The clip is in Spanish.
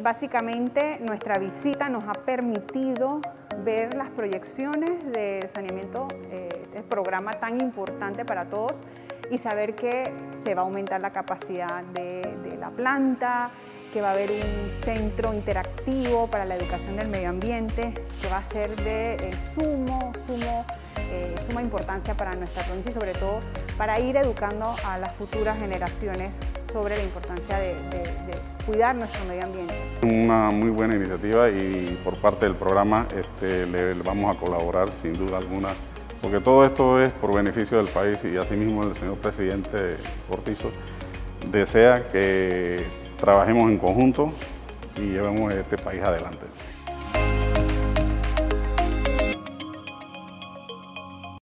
básicamente nuestra visita nos ha permitido ver las proyecciones de saneamiento, este programa tan importante para todos, y saber que se va a aumentar la capacidad de la planta, que va a haber un centro interactivo para la educación del medio ambiente, que va a ser de suma importancia para nuestra provincia y sobre todo para ir educando a las futuras generaciones sobre la importancia de cuidar nuestro medio ambiente. Una muy buena iniciativa y por parte del programa le vamos a colaborar sin duda alguna, porque todo esto es por beneficio del país y asimismo el señor presidente Cortizo desea que trabajemos en conjunto y llevemos este país adelante.